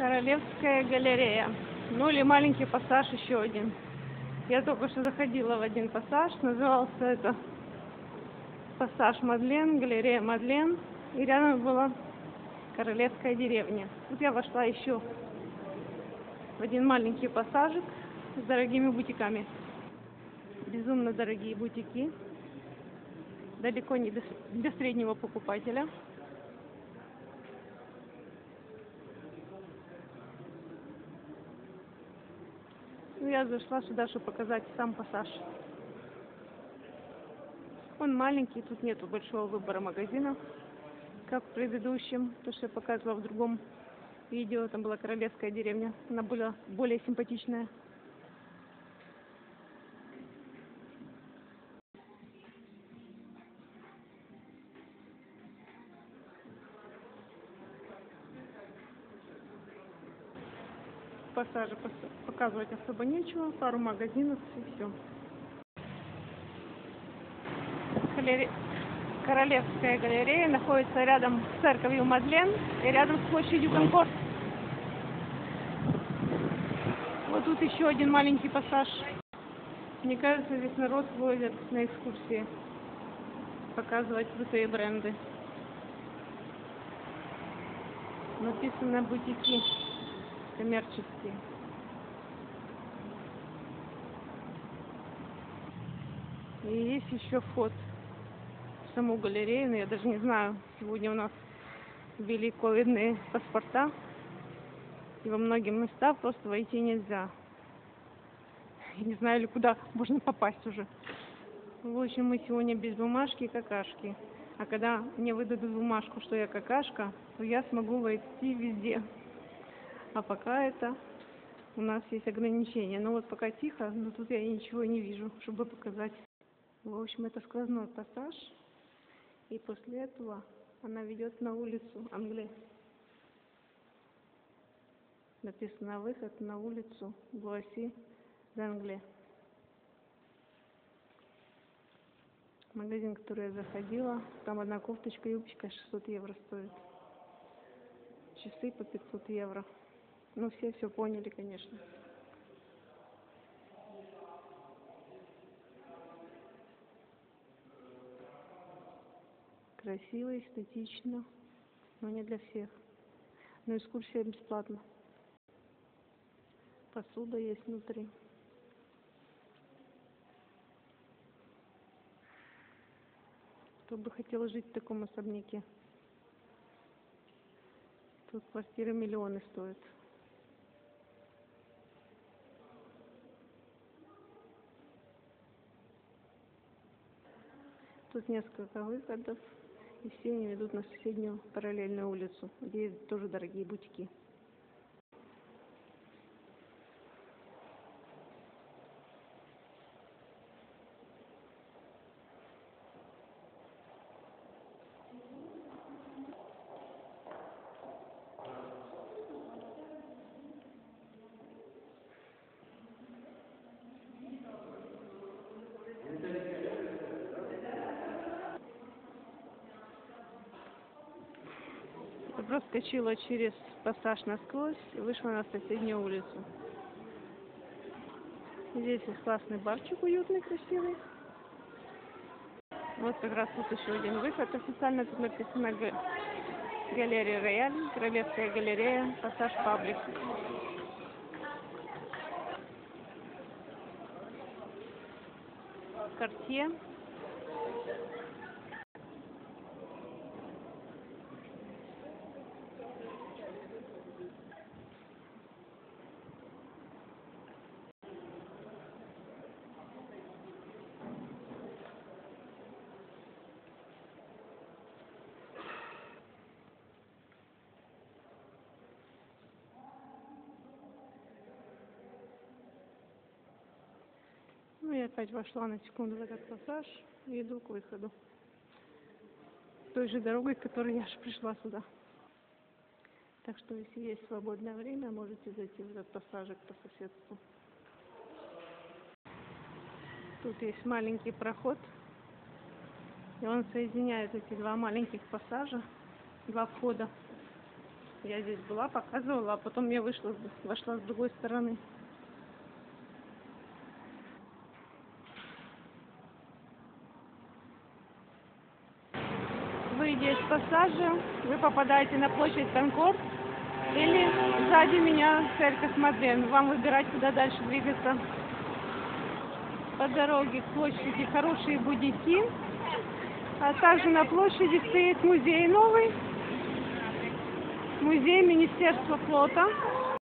Королевская галерея. Ну или маленький пассаж еще один. Я только что заходила в один пассаж. Назывался это пассаж Мадлен, галерея Мадлен. И рядом была Королевская деревня. Тут я вошла еще в один маленький пассажик с дорогими бутиками. Безумно дорогие бутики. Далеко не для среднего покупателя. Я зашла сюда, чтобы показать сам пассаж. Он маленький, тут нету большого выбора магазинов, как в предыдущем, то, что я показывала в другом видео. Там была Королевская деревня, она была более симпатичная. В пассаже показывать особо нечего, пару магазинов и все. Королевская галерея находится рядом с церковью Мадлен и рядом с площадью Конкорд. Вот тут еще один маленький пассаж. Мне кажется, здесь народ возит на экскурсии, показывать крутые бренды. Написано бутики коммерческие. И есть еще вход в саму галерею, но я даже не знаю, сегодня у нас ввели ковидные паспорта, и во многие места просто войти нельзя. Я не знаю, или куда можно попасть уже. В общем, мы сегодня без бумажки какашки. А когда мне выдадут бумажку, что я какашка, то я смогу войти везде. А пока это у нас есть ограничения. Но вот пока тихо, но тут я ничего не вижу, чтобы показать. В общем, это сквозной пассаж. И после этого она ведет на улицу Англии. Написано «Выход на улицу Буасси d'Anglais». Магазин, в который я заходила, там одна кофточка, юбочка 600 евро стоит. Часы по 500 евро. Ну, все поняли, конечно. Красиво, эстетично, но не для всех. Но экскурсия бесплатна. Посуда есть внутри. Кто бы хотел жить в таком особняке? Тут квартиры миллионы стоят. Тут несколько выходов, и все они ведут на соседнюю параллельную улицу, где тоже дорогие бутики. Я проскочила через пассаж насквозь и вышла на соседнюю улицу. Здесь есть классный барчик, уютный, красивый. Вот как раз тут еще один выход. Официально тут написано «Галерея Рояль», Королевская галерея, пассаж Паблик. Картье. Ну, я опять вошла на секунду в этот пассаж и иду к выходу. Той же дорогой, которой я же пришла сюда. Так что, если есть свободное время, можете зайти в этот пассажик по соседству. Тут есть маленький проход, и он соединяет эти два маленьких пассажа, два входа. Я здесь была, показывала, а потом я вошла с другой стороны. Выйдя из пассажа, вы попадаете на площадь Конкорд или сзади меня церковь Мадлен. Вам выбирать, куда дальше двигаться. По дороге к площади хорошие будики, а также на площади стоит музей новый, музей Министерства флота.